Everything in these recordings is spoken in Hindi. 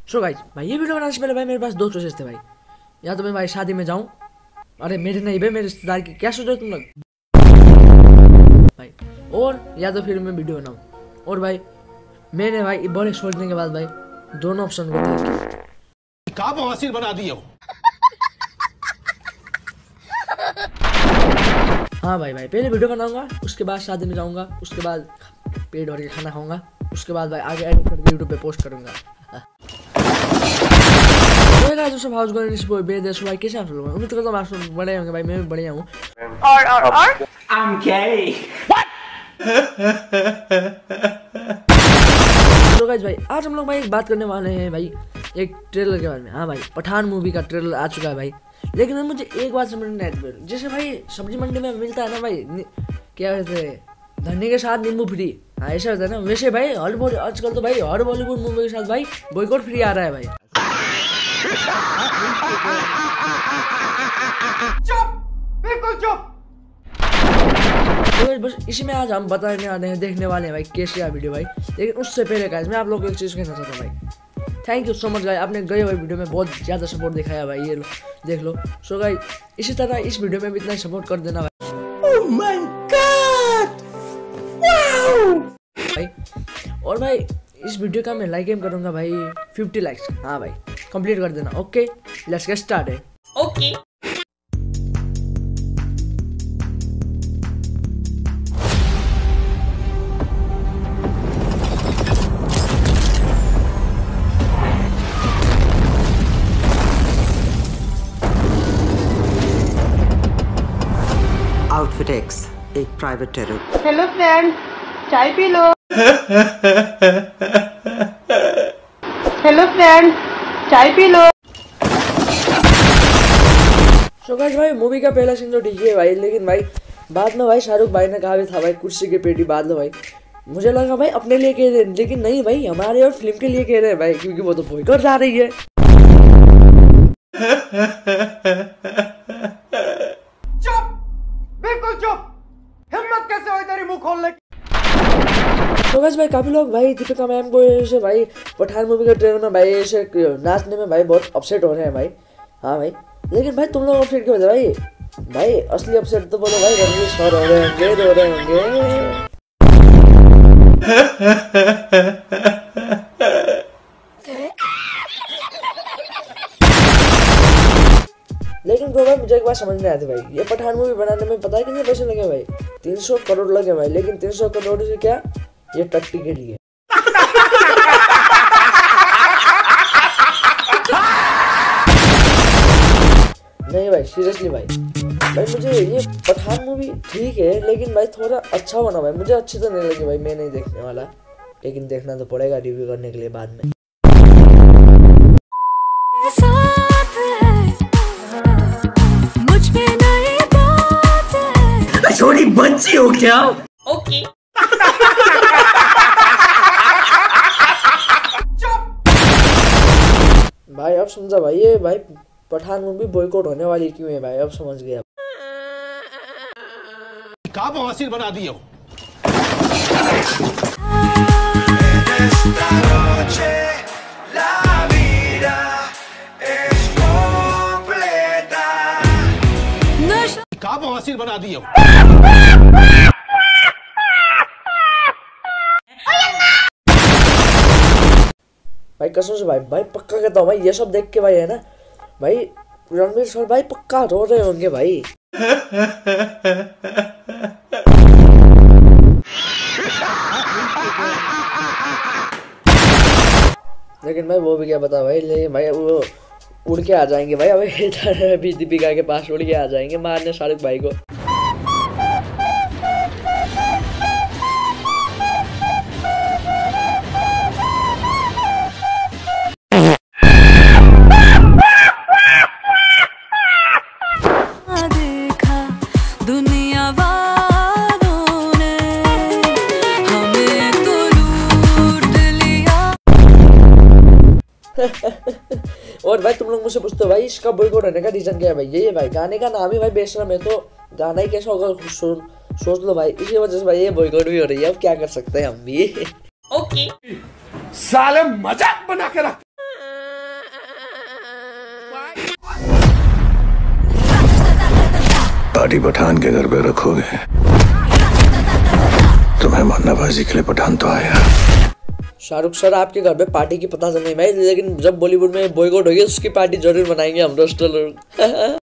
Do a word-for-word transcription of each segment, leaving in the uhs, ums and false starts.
सो गाइस भाई ये वीडियो बनाने से पहले भाई मेरे पास दो चॉइसेस थे भाई, या तो मैं भाई शादी में जाऊँ, अरे मेरे नहीं भाई मेरे रिश्तेदार की, क्या सोच रहे हो तुम लोग भाई, और या तो फिर मैं वीडियो बनाऊँ। और भाई मैंने भाई बड़े सोचने के बाद भाई दोनों ऑप्शन को देख का बवासीर बना दिए हो। हाँ भाई भाई पहले वीडियो बनाऊंगा, उसके बाद शादी में जाऊंगा, उसके बाद पेट भर के खाना खाऊंगा, उसके बाद भाई आगे एडिट करके यूट्यूब पे पोस्ट करूंगा। तो गाइस सब हाउस गोइंग इस बॉय बेद सो भाई कैसे आप लोग, उम्मीद करता हूं आप सब बड़े होंगे भाई, मैं भी बढ़िया हूं। और और और आई एम गे। तो गाइस भाई आज हम लोग भाई बात करने वाले हैं भाई एक ट्रेलर के बारे में। हाँ भाई पठान मूवी का ट्रेलर आ चुका है भाई, लेकिन भाई मुझे एक बात समझ नहीं आती, जैसे भाई सब्जी मंडी में मिलता है ना भाई, क्या कहते हैं धनिया के साथ नींबू फ्री, हाँ ऐसा होता है ना, वैसे भाई हर बॉली आजकल तो भाई हर बॉलीवुड मूवी के साथ भाई बॉयकॉट फ्री आ रहा है भाई। चुप, बिल्कुल चुप। तो बस इसी में आज हम बताने वाले हैं, देखने वाले हैं भाई कैसे आ वीडियो भाई। लेकिन उससे पहले गाइस मैं आप लोगों को एक चीज़ कहना चाहता हूँ भाई, thank you so much guys, आपने गए हुए वीडियो में बहुत ज़्यादा सपोर्ट दिखाया भाई, ये लो देख लो। सो गाइस इसी तरह इस वीडियो में भी इतना सपोर्ट कर देना भाई। ओह माय गॉड, वाओ भाई। और भाई इस वीडियो का मैं लाइक एम करूँगा भाई फिफ्टी लाइक्स, हाँ भाई कंप्लीट कर देना। Okay let's get started. Okay outfit X एक प्राइवेट टेरर। हेलो फ्रेंड, चाय पी लो। हेलो फ्रेंड, चाय पी लो। सो गाइस भाई मूवी का पहला सीन तो ठीक है भाई, लेकिन भाई बाद में भाई शाहरुख भाई ने कहा भी था भाई कुर्सी की पेटी बांध लो भाई, मुझे लगा भाई अपने लिए कह रहे हैं, लेकिन नहीं भाई हमारे और फिल्म के लिए कह रहे हैं भाई, क्योंकि वो तो बॉयकॉट जा रही है। बिल्कुल चुप, हिम्मत कैसे हुई तेरी मुंह खोलने की। तो गाइस भाई काफी लोग भाई दीपिका मैम को ऐसे भाई पठान मूवी के ट्रेलर में भाई ऐसे नाचने में भाई बहुत अपसेट हो रहे हैं भाई। हाँ भाई लेकिन भाई तुम लोग अपसेट क्यों हो रहे भाई, भाई असली अपसेट तो बोलो भाई रणवीर सर हो रहे होंगे, रो रहे होंगे। लेकिन तो भाई मुझे एक बात समझ नहीं आती भाई, ये पठान मूवी बनाने में पता है कितने पैसे लगे भाई, तीन सौ करोड़ लगे भाई, लेकिन तीन सौ करोड़ से क्या ये टट्टी के लिए। नहीं भाई सीरियसली भाई, भाई मुझे ये पठान मूवी ठीक है, लेकिन भाई थोड़ा अच्छा बना भाई, मुझे अच्छी तो नहीं लगी भाई, मैं नहीं देखने वाला, लेकिन देखना तो पड़ेगा रिव्यू करने के लिए बाद में। छोटी बच्ची हो क्या? ओके भाई अब समझा भाई, ये भाई पठान मूवी बॉयकॉट होने वाली क्यों है भाई, अब समझ गया। का बवासीर बना दिए हो। का बवासीर बना दिए हो। भाई कसम से भाई भाई पक्का कहता हूँ भाई, ये सब देख के भाई है ना भाई रणवीर सर भाई पक्का रो रहे होंगे भाई। लेकिन भाई वो भी क्या बता भाई, लेकिन भाई वो उड़ के आ जाएंगे भाई, अभी दीपिका के पास उड़ के आ जाएंगे मारने शाहरुख भाई को। और भाई तुम लोग मुझे पूछते हो भाई इसका बॉयकॉट होने का रीजन क्या है भाई, ये भाई गाने का नाम ही भाई बेशरम है, तो गाना ही कैसा होगा सो, सोच लो भाई, इसी वजह से भाई ये बॉयकॉट भी हो रही है, अब क्या कर सकते हैं हम भी। ओके साले मजाक बना के रख। पार्टी पठान के घर पे रखोगे तो मेहमाननवाजी के लिए पठान तो आया। शाहरुख सर आपके घर पे पार्टी की पता नहीं भाई, लेकिन जब बॉलीवुड में बॉयकॉट होगी उसकी पार्टी जरूर बनाएंगे हम दोस्तों लोग।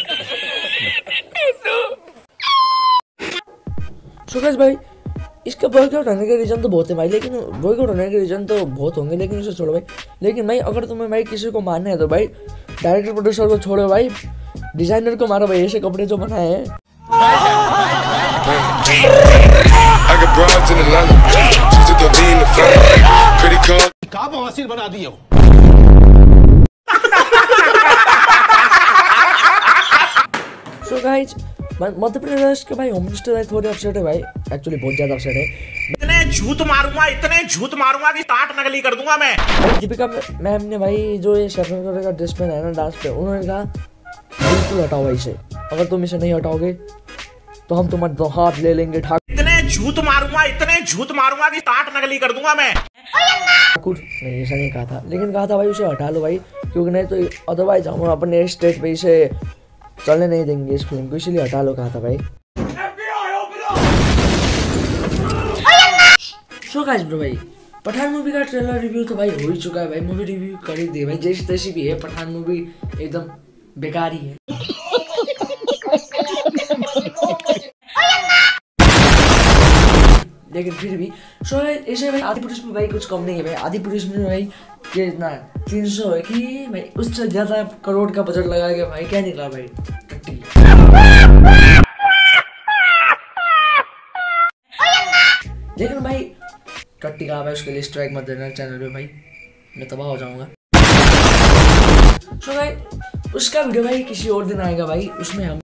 सुरेश भाई इसका बॉयकॉट होने के रीजन तो बहुत है भाई, लेकिन बॉयकॉट होने के रीजन तो बहुत होंगे, लेकिन उसे छोड़ो भाई। लेकिन भाई अगर तुम्हें भाई किसी को मारना है तो भाई डायरेक्टर प्रोड्यूसर को छोड़ो भाई, डिजाइनर को मारो भाई, ऐसे कपड़े जो बनाए हैं। का बवासीर बना दिए हो। सो गाइस मध्य प्रदेश के भाई होम मिनिस्टर भाई थोड़े अपसेट है भाई, एक्चुअली बहुत ज्यादा अपसेट है। इतने झूठ मारूंगा इतने झूठ मारूंगा कि टाट नकली कर दूंगा मैं। दीपिका मैम ने भाई जो ये शेफर का ड्रेस पहना है ना डांस पे, उन्होंने कहा बिल्कुल हटाओ भाई इसे, अगर तुम इसे नहीं हटाओगे तो हम तुम्हारे दो हाथ ले लेंगे। ठाकुर इतने झूठ मारूंगा इतने झूठ मारूंगा कि टाट नकली कर दूंगा मैं। ठाकुर नहीं ऐसा नहीं कहा था, लेकिन कहा था भाई उसे हटा लो भाई, क्योंकि नहीं तो अदरवाइज हम अपने स्टेज पे इसे चलने नहीं देंगे इस फिल्म को, इसीलिए हटा लो कहा था भाई। सो गाइस ब्रो भाई पठान मूवी का ट्रेलर रिव्यू तो भाई हो ही चुका है भाई, मूवी रिव्यू कर ही दिए भाई, जैसी तैसी भी है पठान मूवी एकदम बेकार ही है। लेकिन फिर भी सो ऐसे भाई आदि पुरुष में भाई कुछ कम नहीं है भाई, आदि पुरुष में भाई कि ना तीन सौ है कि भाई उससे ज्यादा करोड़ का बजट लगा के भाई क्या निकला भाई टट्टी। लेकिन भाई टट्टी का भाई उसके लिए स्ट्राइक मत देना चैनल पे भाई, मैं तबाह हो जाऊंगा। सो भाई उसका वीडियो भाई किसी और दिन आएगा भाई, उसमें हम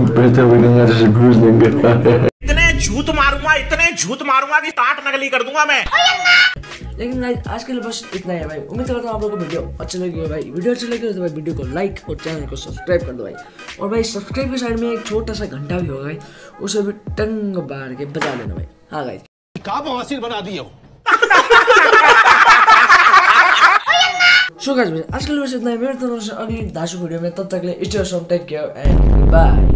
इतने झूठ मारूंगा इतने झूठ मारूंगा कि टाट नकली कर दूंगा मैं। लेकिन गाइस आज के लिए बस इतना ही है भाई, उम्मीद करता हूँ आप लोगों को वीडियो अच्छा लगी हो भाई। वीडियो अच्छा लगे तो भाई वीडियो को लाइक और चैनल को सब्सक्राइब कर दो भाई, और भाई सब्सक्राइब के साइड में एक छोटा सा घंटा भी होगा भाई, उसे भी टंग बार के बजा लेना भाई। हाँ गाइस का बवासीर बना दिए हो। सो गाइस आज के लिए बस इतना ही, मेरे तरफ से अगली दाशु वीडियो में, तब तक ले stay home, take care and bye.